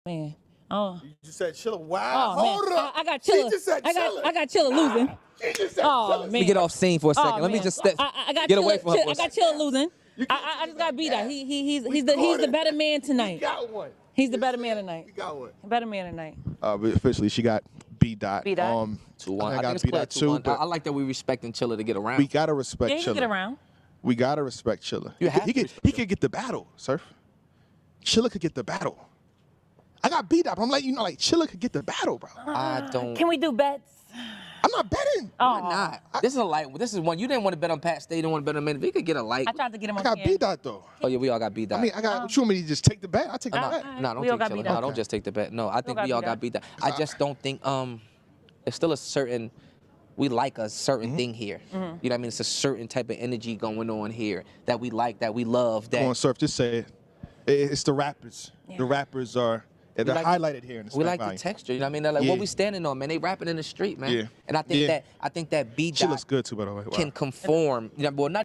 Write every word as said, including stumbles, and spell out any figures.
Man. Oh. You just said Chilla. Wow. Oh, Hold man. up. I, I got Chilla. She just said I got, Chilla. I got Chilla losing. She just said Oh, Chilla. man. Let me get off scene for a second. Oh, Let me man. just step. I, I, I got get Chilla, away from Chilla, her for I a got second. Chilla losing. I, I, I just got beat out. He, he, he's, he's the, he's the better man tonight. We got one. He's the better man tonight. We got one. Better man tonight. Uh, but officially, she got B dot. B dot. Um, two one. I, I, got think it's B clear dot two too, one. I, but I like that we respecting Chilla to get around. we gotta respect Yeah, he can Chilla. get around. We gotta respect Chilla. You he, have he to could, respect he could get the battle, Surf. Chilla could get the battle. I got B dot. I'm letting you know, like Chilla could get the battle, bro. I don't. Can we do bets? I'm not betting. Oh, Why not? I, this is a light. This is one you didn't want to bet on Pat Stay. You didn't want to bet on man. If he could get a light. I tried to get him I on got camera. B dot though. Oh yeah, we all got beat that. I mean, I got. What you want me to just take the bet? I take the Uh, bet. uh, No, don't We all take got Chilla. beat No, up. don't just take the bet. No, I think got we all beat got up. beat that. I just don't think um, there's still a certain. We like a certain Mm-hmm. thing here. You know what I mean? It's a certain type of energy going on here that we like, that we love. That Come on, Surf. Just say it. It- It's the rappers. Yeah. The rappers are. They're like- highlighted here in the we Smack like the volume. texture. You know what I mean? They're like Yeah. what we standing on, man. They rapping in the street, man. Yeah. And I think Yeah. that I think that B She dot looks good too, by the way. Wow. can conform. You know, well, not